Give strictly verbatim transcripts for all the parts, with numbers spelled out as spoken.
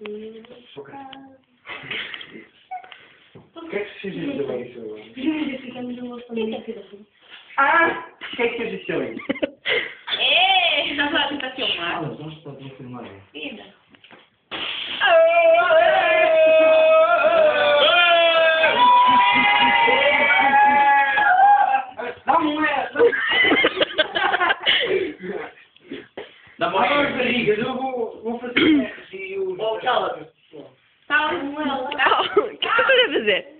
O que é que se diz também isso agora? Ah! O que é que você disse aí? É! Tá falando que tá filmado. Ah, nós estamos a filmar. Vida. Dá uma essa! Dá Vai, raparigas, eu vou, vou fazer assim o... Oh, cala-te. Tá com ela. O que você vai fazer?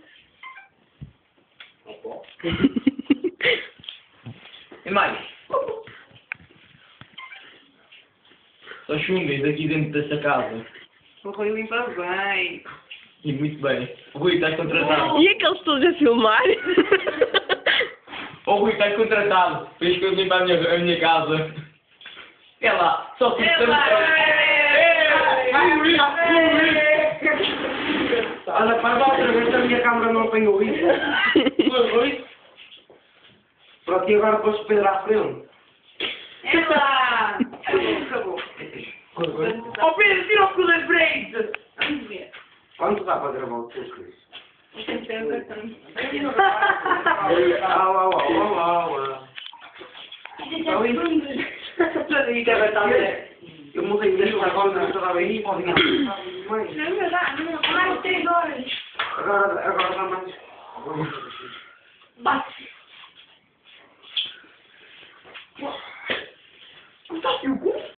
E mais? Só chumbes aqui dentro dessa casa. O Rui limpa bem. E muito bem. O Rui, estás contratado. E aqueles todos a filmar? Ô Rui, estás contratado. Fez que eu limpar a minha, a minha casa. É lá, só que... É lá. Olha, faz lá outra vez, a minha câmera não apanhou isso. Foi, Rui? Pronto, e agora posso Pedro à frente. É lá. Acabou. Oh Pedro, tira o cu das breitas. Vamos ver. Quanto dá para gravar o teu Cris? Eu tenho que ter um cartão. Au, au, au, au, au, au. Eu mudei de agora, não estava aí, pode ganhar. Não é verdade, não. Mais três horas. Agora, agora dá mais. Basta.